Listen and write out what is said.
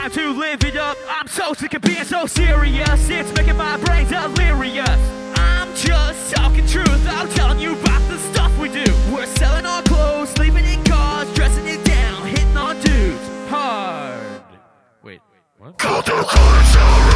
time to live it up. I'm so sick of being so serious, it's making my brain delirious. I'm just talking truth, I'm telling you about the stuff we do. We're selling our clothes, sleeping in cars, dressing it down, hitting on dudes hard. Wait, what?